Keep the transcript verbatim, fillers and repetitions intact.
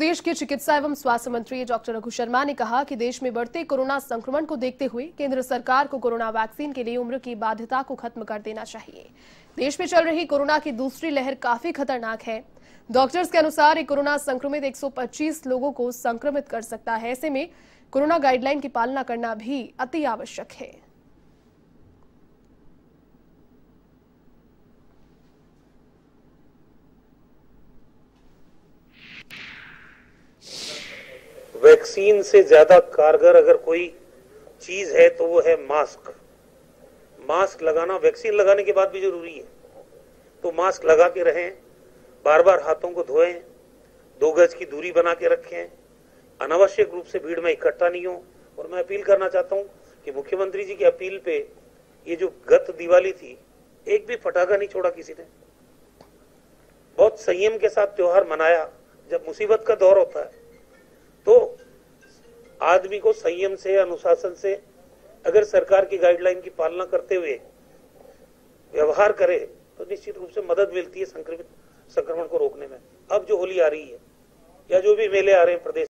प्रदेश के चिकित्सा एवं स्वास्थ्य मंत्री डॉक्टर रघु शर्मा ने कहा कि देश में बढ़ते कोरोना संक्रमण को देखते हुए केंद्र सरकार को कोरोना वैक्सीन के लिए उम्र की बाध्यता को खत्म कर देना चाहिए। देश में चल रही कोरोना की दूसरी लहर काफी खतरनाक है। डॉक्टर्स के अनुसार ये कोरोना संक्रमित एक सौ पच्चीस लोगों को संक्रमित कर सकता है। ऐसे में कोरोना गाइडलाइन की पालना करना भी अति आवश्यक है। वैक्सीन से ज्यादा कारगर अगर कोई चीज है तो वो है मास्क। मास्क लगाना वैक्सीन लगाने के बाद भी जरूरी है, तो मास्क लगा के रहें, बार बार हाथों को धोएं, दो गज की दूरी बना के रखें, अनावश्यक रूप से भीड़ में इकट्ठा नहीं हो। और मैं अपील करना चाहता हूं कि मुख्यमंत्री जी की अपील पे ये जो गत दिवाली थी, एक भी पटाखा नहीं छोड़ा किसी ने। बहुत संयम के साथ त्योहार मनाया। जब मुसीबत का दौर होता है तो आदमी को संयम से, अनुशासन से अगर सरकार की गाइडलाइन की पालना करते हुए व्यवहार करे तो निश्चित रूप से मदद मिलती है संक्रमित संक्रमण को रोकने में। अब जो होली आ रही है या जो भी मेले आ रहे हैं प्रदेश